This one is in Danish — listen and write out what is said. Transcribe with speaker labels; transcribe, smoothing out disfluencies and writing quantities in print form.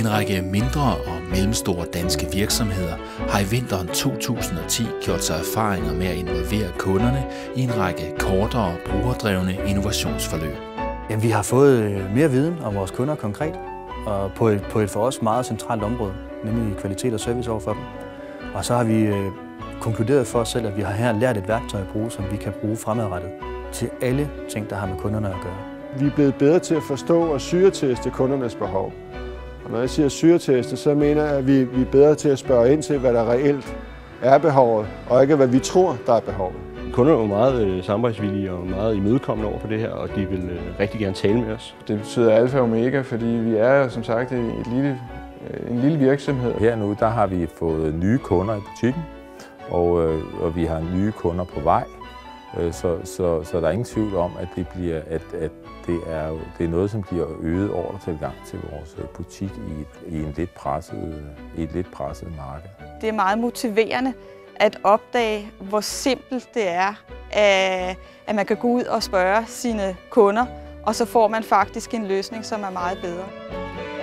Speaker 1: En række mindre og mellemstore danske virksomheder har i vinteren 2010 gjort sig erfaringer med at involvere kunderne i en række kortere brugerdrevne innovationsforløb.
Speaker 2: Jamen, vi har fået mere viden om vores kunder konkret, og på et for os meget centralt område, nemlig kvalitet og service over for dem. Og så har vi konkluderet for os selv, at vi har her lært et værktøj at bruge, som vi kan bruge fremadrettet til alle ting, der har med kunderne at gøre.
Speaker 3: Vi er blevet bedre til at forstå og syreteste kundernes behov. Og når jeg siger syreteste, så mener jeg, at vi er bedre til at spørge ind til, hvad der reelt er behovet, og ikke hvad vi tror, der er behovet.
Speaker 4: Kunderne er jo meget samarbejdsvillige og meget imødekommende over for det her, og de vil rigtig gerne tale med os.
Speaker 5: Det betyder alfa og omega, fordi vi er som sagt en lille virksomhed.
Speaker 6: Her nu der har vi fået nye kunder i butikken, og vi har nye kunder på vej. Så der er ingen tvivl om, at det er noget, som giver øget ordretilgang til vores butik i et lidt presset marked.
Speaker 7: Det er meget motiverende at opdage, hvor simpelt det er, at man kan gå ud og spørge sine kunder, og så får man faktisk en løsning, som er meget bedre.